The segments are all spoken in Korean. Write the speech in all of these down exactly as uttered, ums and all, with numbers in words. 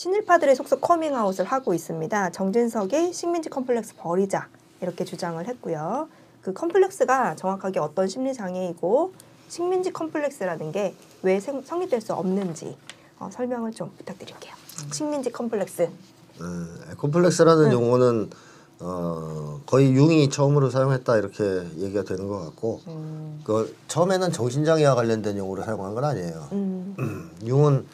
친일파들의 속속 커밍아웃을 하고 있습니다. 정진석의 식민지 컴플렉스 버리자 이렇게 주장을 했고요. 그 컴플렉스가 정확하게 어떤 심리장애이고 식민지 컴플렉스라는 게 왜 성립될 수 없는지 어, 설명을 좀 부탁드릴게요. 식민지 컴플렉스. 음, 컴플렉스라는 네. 용어는 어, 거의 융이 처음으로 사용했다 이렇게 얘기가 되는 것 같고 음. 그 처음에는 정신장애와 관련된 용어로 사용한 건 아니에요. 음. 융은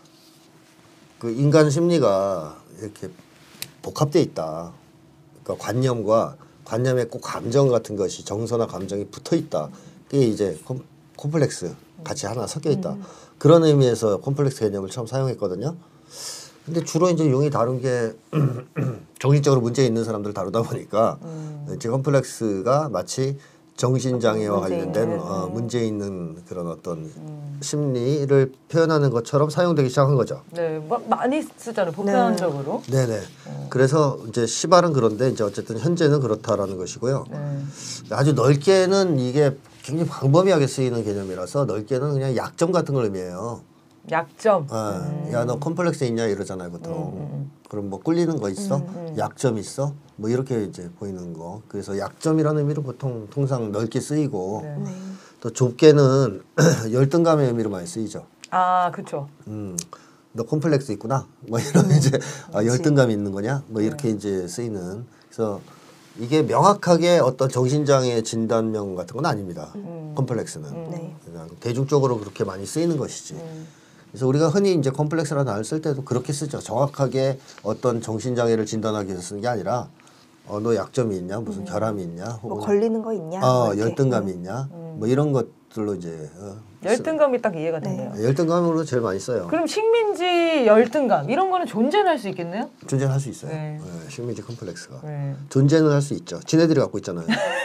그 인간 심리가 이렇게 복합돼 있다. 그러니까 관념과 관념에 꼭 감정 같은 것이 정서나 감정이 붙어 있다. 그게 이제 컴, 콤플렉스 같이 하나 섞여 있다. 음. 그런 의미에서 콤플렉스 개념을 처음 사용했거든요. 근데 주로 이제 용이 다룬 게 정신적으로 문제 있는 사람들 다루다 보니까 음. 이제 컴플렉스가 마치 정신장애와 문제 관련된 있는, 어, 음. 문제 있는 그런 어떤 음. 심리를 표현하는 것처럼 사용되기 시작한 거죠. 네, 뭐, 많이 쓰잖아요. 보편적으로. 네네. 어. 그래서 이제 시발은 그런데 이제 어쨌든 현재는 그렇다라는 것이고요. 네. 아주 넓게는 이게 굉장히 광범위하게 쓰이는 개념이라서 넓게는 그냥 약점 같은 걸 의미해요. 약점. 아, 음. 야, 너 컴플렉스 있냐 이러잖아요, 보통. 음, 음, 음. 그럼 뭐 꿀리는 거 있어? 음, 음. 약점 있어? 뭐 이렇게 이제 보이는 거. 그래서 약점이라는 의미로 보통 통상 넓게 쓰이고 네. 네. 또 좁게는 열등감의 의미로 많이 쓰이죠. 아, 그렇죠. 음, 너 컴플렉스 있구나. 뭐 이런 이제 아, 열등감이 있는 거냐? 뭐 이렇게 네. 이제 쓰이는. 그래서 이게 명확하게 어떤 정신장애 진단명 같은 건 아닙니다. 음. 컴플렉스는 음. 네. 그냥 대중적으로 그렇게 많이 쓰이는 것이지. 음. 그래서 우리가 흔히 이제 컴플렉스라는 단어를 쓸 때도 그렇게 쓰죠. 정확하게 어떤 정신장애를 진단하기 위해서 쓰는 게 아니라 어, 너 약점이 있냐? 무슨 결함이 있냐? 뭐 혹은 걸리는 거 있냐? 어, 뭐 이렇게. 열등감이 음. 있냐? 음. 뭐 이런 것들로 이제 어, 열등감이 딱 이해가 되네요. 쓰- 열등감으로 제일 많이 써요. 그럼 식민지 열등감 이런 거는 존재는 할 수 있겠네요? 존재는 할 수 있어요. 네. 네, 식민지 컴플렉스가 네. 존재는 할 수 있죠. 지네들이 갖고 있잖아요.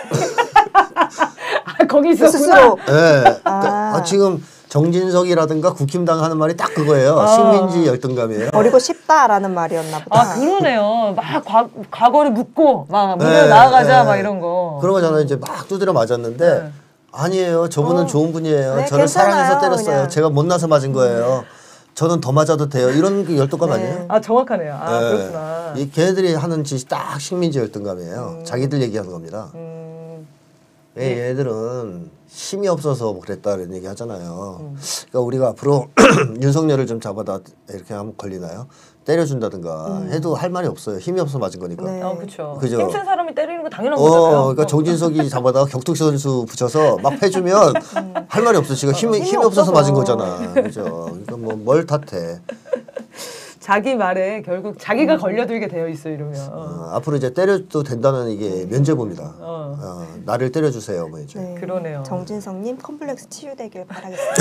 아, 거기 있었구나. 스스로. 네. 아. 아, 지금 정진석이라든가 국힘당 하는 말이 딱 그거예요. 아. 식민지 열등감이에요. 버리고 싶다라는 말이었나 보다. 아, 그러네요. 막 과, 과거를 묻고 막 무대 네, 나아가자 네. 막 이런 거. 그런 거잖아요. 이제 막 두드려 맞았는데 네. 아니에요. 저분은 어. 좋은 분이에요. 네, 저를 괜찮아요, 사랑해서 때렸어요. 그냥. 제가 못나서 맞은 거예요. 저는 더 맞아도 돼요. 이런 게 열등감 네. 아니에요? 아, 정확하네요. 아, 네. 그렇구나. 이 걔네들이 하는 짓이 딱 식민지 열등감이에요. 자기들 얘기하는 겁니다. 음, 왜 얘네들은 힘이 없어서 뭐 그랬다 이런 얘기 하잖아요. 음. 그러니까 우리가 앞으로 윤석열을 좀 잡아다 이렇게 하면 걸리나요? 때려준다든가 해도 할 말이 없어요. 힘이 없어서 맞은 거니까. 네. 어, 그쵸. 그죠. 힘센 사람이 때리는 거 당연한 어, 거잖아요. 그러니까 정진석이 잡아다가 격투기 선수 붙여서 막 패주면 할 말이 없어. 지금 힘이, 힘이 힘이 없어서 없어서. 맞은 거잖아. 그죠. 그러니까 뭐 뭘 탓해. 자기 말에 결국 자기가 걸려들게 되어 있어 이러면. 어. 어, 앞으로 이제 때려도 된다는 이게 면죄부입니다. 어. 어, 나를 때려주세요. 뭐 이제. 네. 그러네요. 정진성님 컴플렉스 치유되길 바라겠습니다.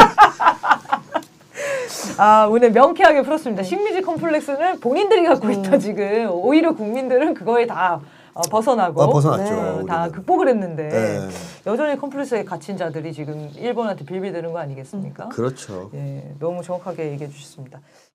아, 오늘 명쾌하게 풀었습니다. 식민지 컴플렉스는 본인들이 갖고 있다 지금. 오히려 국민들은 그거에 다 어, 벗어나고 아, 벗어났죠. 네, 다 우리는. 극복을 했는데 네. 여전히 컴플렉스에 갇힌 자들이 지금 일본한테 빌빌대는 거 아니겠습니까? 그렇죠. 예, 너무 정확하게 얘기해 주셨습니다.